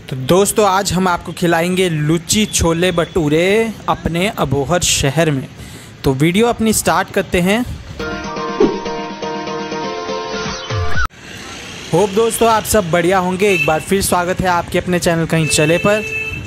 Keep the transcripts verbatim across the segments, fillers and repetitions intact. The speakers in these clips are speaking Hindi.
तो दोस्तों आज हम आपको खिलाएंगे लुच्ची छोले भटूरे अपने अबोहर शहर में। तो वीडियो अपनी स्टार्ट करते हैं। होप दोस्तों आप सब बढ़िया होंगे। एक बार फिर स्वागत है आपके अपने चैनल कहीं चले पर।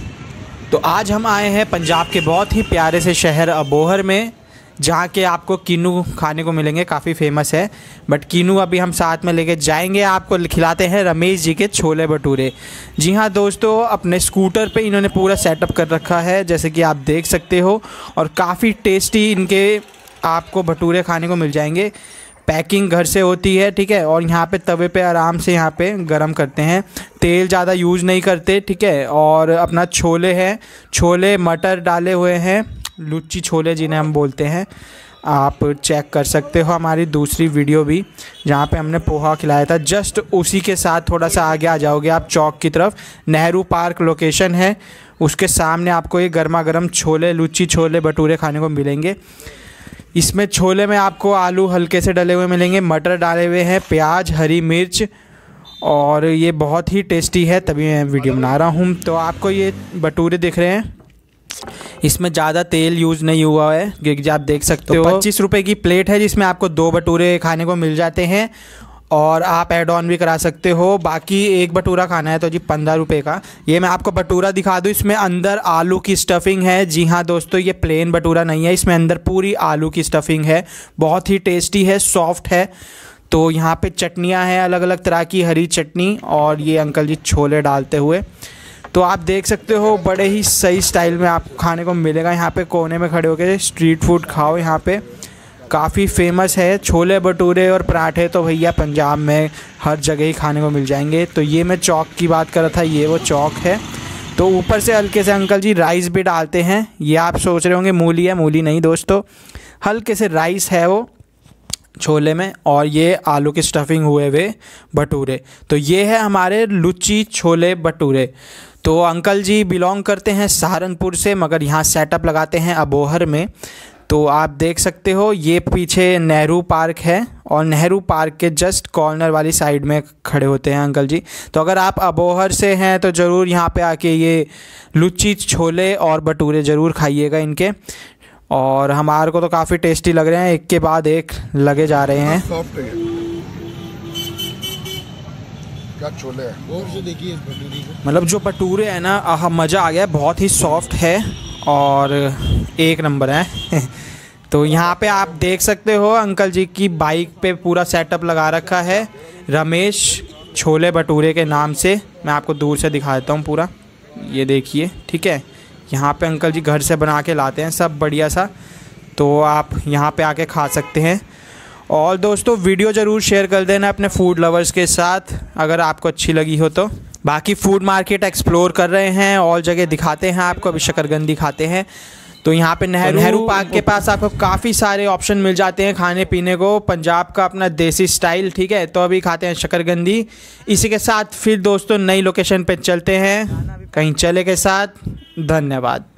तो आज हम आए हैं पंजाब के बहुत ही प्यारे से शहर अबोहर में, जहाँ के आपको कीनू खाने को मिलेंगे, काफ़ी फेमस है। बट कीनू अभी हम साथ में लेके जाएंगे, आपको खिलाते हैं रमेश जी के छोले भटूरे। जी हाँ दोस्तों, अपने स्कूटर पे इन्होंने पूरा सेटअप कर रखा है, जैसे कि आप देख सकते हो। और काफ़ी टेस्टी इनके आपको भटूरे खाने को मिल जाएंगे। पैकिंग घर से होती है, ठीक है। और यहाँ पे तवे पे आराम से यहाँ पे गरम करते हैं, तेल ज़्यादा यूज़ नहीं करते, ठीक है। और अपना छोले हैं, छोले मटर डाले हुए हैं, लुच्ची छोले जिन्हें हम बोलते हैं। आप चेक कर सकते हो हमारी दूसरी वीडियो भी, जहाँ पे हमने पोहा खिलाया था। जस्ट उसी के साथ थोड़ा सा आगे आ जाओगे आप चौक की तरफ, नेहरू पार्क लोकेशन है, उसके सामने आपको ये गर्मा गर्म छोले लुच्ची छोले भटूरे खाने को मिलेंगे। इसमें छोले में आपको आलू हल्के से डले हुए मिलेंगे, मटर डाले हुए हैं, प्याज, हरी मिर्च, और ये बहुत ही टेस्टी है, तभी मैं वीडियो बना रहा हूँ। तो आपको ये भटूरे दिख रहे हैं, इसमें ज़्यादा तेल यूज़ नहीं हुआ है, क्योंकि आप देख सकते हो। पच्चीस रुपये की प्लेट है, जिसमें आपको दो भटूरे खाने को मिल जाते हैं, और आप ऐड ऑन भी करा सकते हो। बाकी एक भटूरा खाना है तो जी पंद्रह रुपये का। ये मैं आपको भटूरा दिखा दूँ, इसमें अंदर आलू की स्टफिंग है। जी हाँ दोस्तों, ये प्लेन भटूरा नहीं है, इसमें अंदर पूरी आलू की स्टफिंग है। बहुत ही टेस्टी है, सॉफ्ट है। तो यहाँ पे चटनियाँ हैं अलग अलग तरह की, हरी चटनी, और ये अंकल जी छोले डालते हुए। तो आप देख सकते हो बड़े ही सही स्टाइल में आपको खाने को मिलेगा। यहाँ पे कोने में खड़े होकर स्ट्रीट फूड खाओ। यहाँ पे काफ़ी फेमस है छोले भटूरे और पराठे, तो भैया पंजाब में हर जगह ही खाने को मिल जाएंगे। तो ये मैं चौक की बात कर रहा था, ये वो चौक है। तो ऊपर से हल्के से अंकल जी राइस भी डालते हैं। ये आप सोच रहे होंगे मूली है, मूली नहीं दोस्तों, हल्के से राइस है वो छोले में, और ये आलू की स्टफिंग हुए हुए भटूरे। तो ये है हमारे लुच्ची छोले भटूरे। तो अंकल जी बिलोंग करते हैं सहारनपुर से, मगर यहाँ सेटअप लगाते हैं अबोहर में। तो आप देख सकते हो ये पीछे नेहरू पार्क है, और नेहरू पार्क के जस्ट कॉर्नर वाली साइड में खड़े होते हैं अंकल जी। तो अगर आप अबोहर से हैं तो ज़रूर यहाँ पे आके ये लुच्ची छोले और भटूरे ज़रूर खाइएगा इनके। और हमारे को तो काफ़ी टेस्टी लग रहे हैं, एक के बाद एक लगे जा रहे हैं। क्या छोले है, और जो देखिए इस भटूरे को, मतलब जो भटूरे है ना, आह मज़ा आ गया, बहुत ही सॉफ्ट है और एक नंबर है। तो यहाँ पे आप देख सकते हो अंकल जी की बाइक पे पूरा सेटअप लगा रखा है, रमेश छोले भटूरे के नाम से। मैं आपको दूर से दिखा देता हूँ पूरा, ये देखिए, ठीक है। यहाँ पे अंकल जी घर से बना के लाते हैं सब बढ़िया सा, तो आप यहाँ पे आके खा सकते हैं। और दोस्तों वीडियो ज़रूर शेयर कर देना अपने फूड लवर्स के साथ, अगर आपको अच्छी लगी हो तो। बाकी फूड मार्केट एक्सप्लोर कर रहे हैं, और जगह दिखाते हैं आपको। अभी शकरकंदी खाते हैं। तो यहाँ पे नेहरू नेहरू पार्क के पास आपको काफ़ी सारे ऑप्शन मिल जाते हैं खाने पीने को, पंजाब का अपना देसी स्टाइल, ठीक है। तो अभी खाते हैं शकरकंदी। इसी के साथ फिर दोस्तों नई लोकेशन पे चलते हैं कहीं चले के साथ। धन्यवाद।